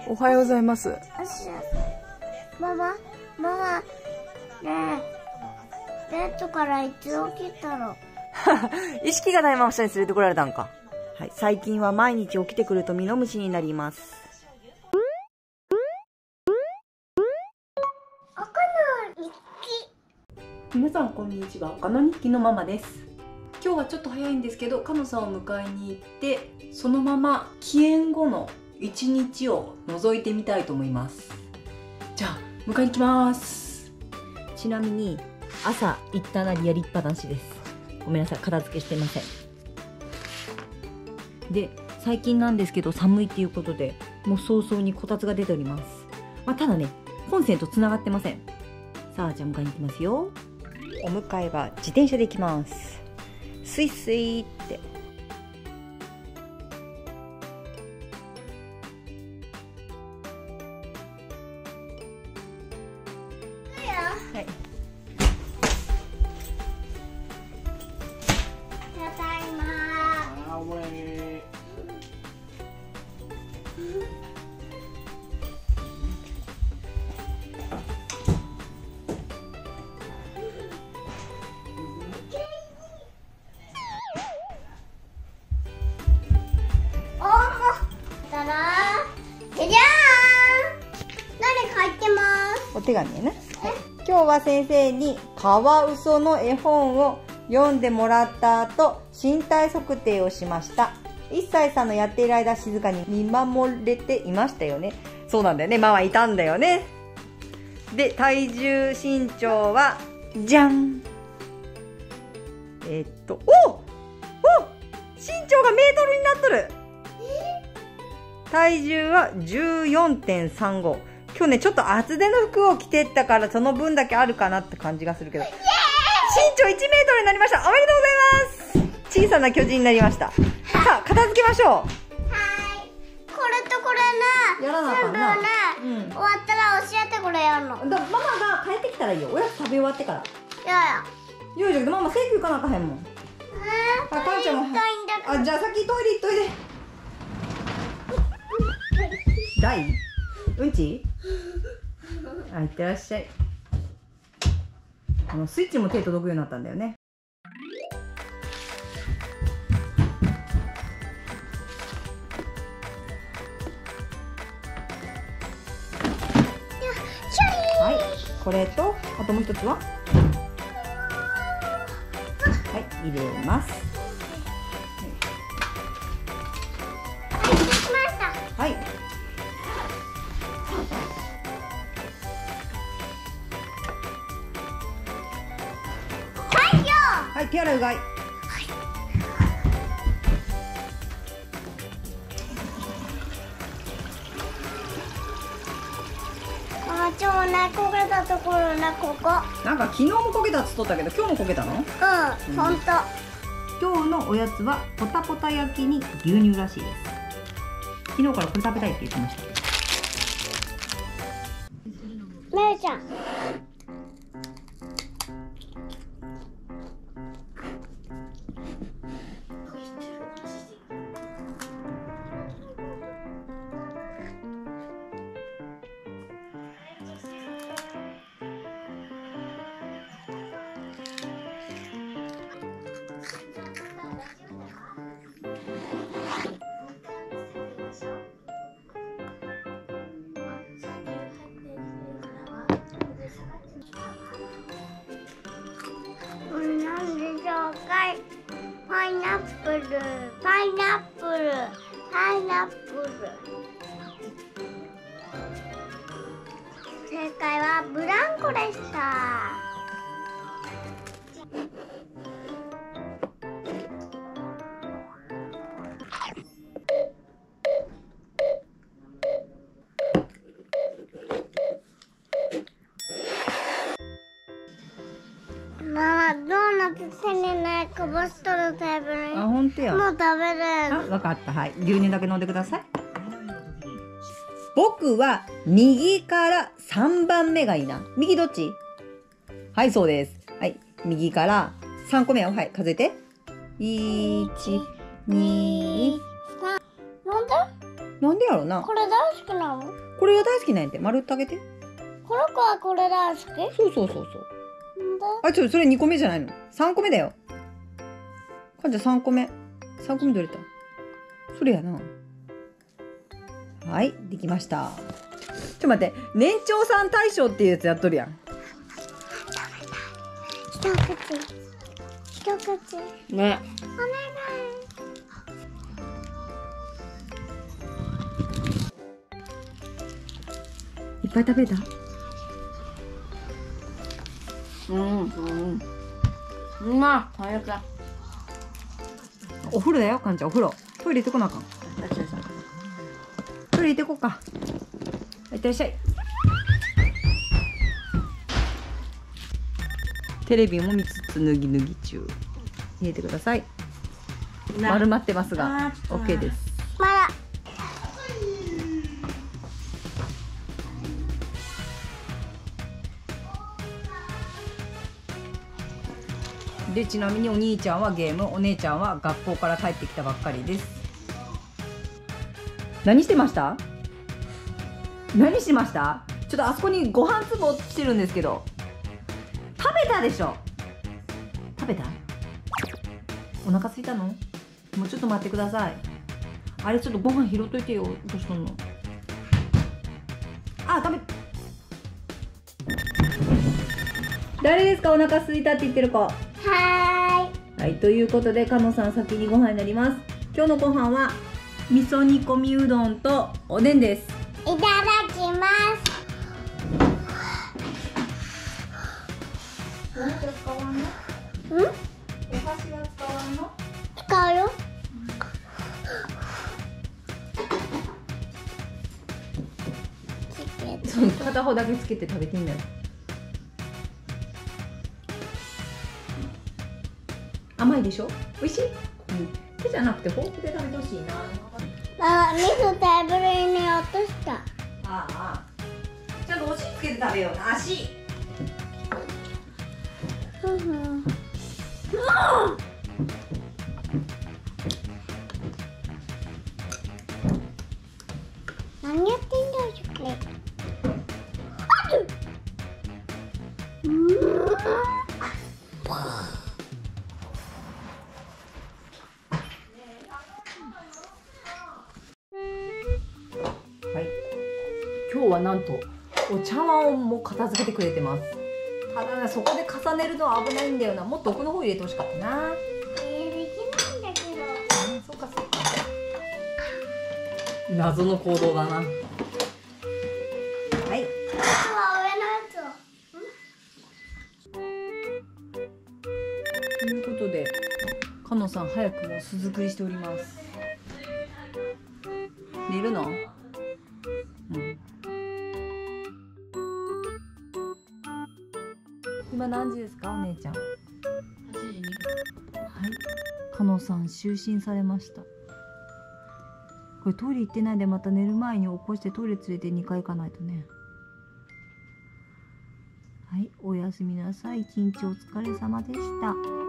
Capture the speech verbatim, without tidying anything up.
おはようございます。 ママ、ママ、ねえ、ベッドからいつ起きたの？ 意識がないまま下に連れてこられたんか。はい、最近は毎日起きてくるとミノムシになります。 赤の日記。 皆さんこんにちは、赤の日記のママです。今日はちょっと早いんですけど、かのさんを迎えに行ってそのまま帰園後の一日を覗いてみたいと思います。じゃあ迎えに来ます。 ちなみに朝行ったなりやりっぱなしです。ごめんなさい、片付けしてません。で、最近なんですけど寒いっていうことでもう早々にこたつが出ております。まあ、ただね、コンセントつながってません。さあ、じゃあ迎えに行きますよ。お迎えは自転車で行きます。スイスイって。はい、 ただいま。おー、たらー、じゃじゃーん。何書いてます？ お手紙やな。はい、今日は先生にカワウソの絵本を読んでもらった後、身体測定をしました。いっさいさんのやっている間、静かに見守れていましたよね。そうなんだよね、ママいたんだよね。で、体重身長はじゃん、えー、っとおお身長がメートルになっとる。体重は じゅうよんてんさんご。今日ね、ちょっと厚手の服を着てったからその分だけあるかなって感じがするけど、身長いちメートルになりました。おめでとうございます。小さな巨人になりました。さあ、片付けましょう。 はい。これとこれね、 やらなあかんな。 全部ね、 うん、 終わったら教えてくれやんの。 だママが帰ってきたらいいよ。おやつ食べ終わってから。 いやいや。 よいしょ、ママ請求行かなあかへんもん。 えー、 あ、かんちゃんも。 痛いんだけど。 あ、じゃあ先トイレ行っといで。大うんちあ、いってらっしゃい。あのスイッチも手届くようになったんだよね。はい、これとあともう一つは、はい、入れます。 はい、できました。 はい、はい、手洗いうがい。 あ、ちょうね、こけたところね、ここ。 なんか昨日もこけたっつっとったけど、今日もこけたの？ うん、ほんと。 今日のおやつはポタポタ焼きに牛乳らしいです。昨日からこれ食べたいって言ってました。 めいちゃん。なんでしょうかい。パイナップル、パイナップル、パイナップル。正解はブランコでした。ママ、ドーナツ手にね、こぼしとるテーブルに。 あ、ほんとや。 もう食べれあ、 る。 わかった。はい。牛乳だけ飲んでください。僕は右からさんばんめがいいな。右どっち？はい、そうです。はい。右からさんこめを、はい、数えて。いち、に、 なんで？ なんでやろな。 これ大好きなの？ これが大好きなんやって。丸ってあげて。 この子はこれ大好き？ そうそうそうそう。 なんで？ あ、ちょっとそれにこめじゃないの。さんこめだよ。かんちゃんさんこめ。さんこめどれた？それやな。はい、できました。ちょっと待って、年長さん大賞っていうやつやっとるやん。 一口。一口。 ね。 お願い。 いっぱい食べた？ うんうんうまい。早くだ。 お風呂だよ、かんちゃん、お風呂。トイレ行ってこなあかん。トイレ行ってこうか。いってらっしゃい。テレビも見つつ脱ぎ脱ぎ中。入れてください。丸まってますが、オッケーです。 まだ。 で、ちなみにお兄ちゃんはゲーム、お姉ちゃんは学校から帰ってきたばっかりです。何してました？何してました？ちょっとあそこにご飯粒落ちてるんですけど、食べたでしょ？食べた？お腹空いたの？もうちょっと待ってください。あれちょっとご飯拾っといてよ。どうしとんの？あ、食べ。誰ですか？お腹空いたって言ってる子。 はーい。 はい、ということで、かのさん先にご飯になります。今日のご飯は味噌煮込みうどんとおでんです。 いただきます。 何か使わんの？ ん？ お箸は使わんの？ 使うよ。 そう、片方だけつけて食べてんだよ。甘いでしょ？美味しい？うん。手じゃなくてフォークで食べてほしいな。 ママ、味噌テーブルに落とした。 ああ。ちゃんとお尻つけて食べような。足。 ふふん。何やってんだよ、チョコレート。うーん。 はい。今日はなんとお茶碗も片付けてくれてます。ただね、そこで重ねるのは危ないんだよな。もっと奥の方入れてほしかったな。 えー、できないんだけど。 うん、そうかそうか。謎の行動だな。はい。 あとは上のやつを。 ということで、かのさん早くも巣作りしております。寝るの？うん。今何時ですか、お姉ちゃん？はちじにふん。はい。かのさん就寝されました。これトイレ行ってないで、また寝る前に起こしてトイレ連れてにかい行かないとね。はい、おやすみなさい。一日お疲れ様でした。